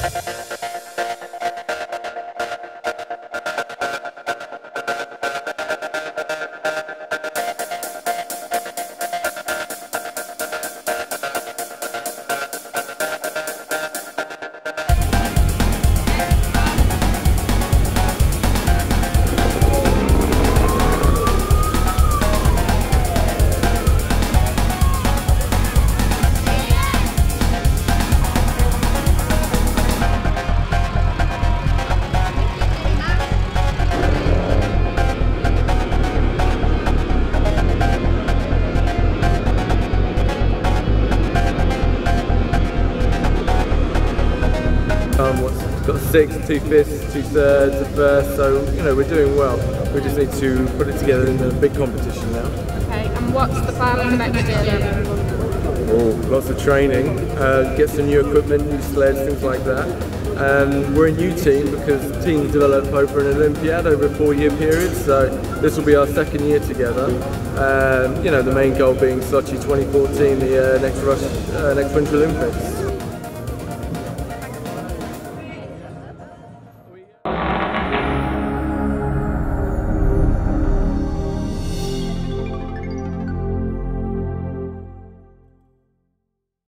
Got 6, 2/5, 2/3, a first, so you know we're doing well. We just need to put it together in a big competition now. Okay, and what's the plan for next year then? Oh, lots of training, get some new equipment, new sleds, things like that. We're a new team because teams develop over an Olympiad over a 4-year period, so this will be our 2nd year together. You know, the main goal being Sochi 2014, the next Winter Olympics.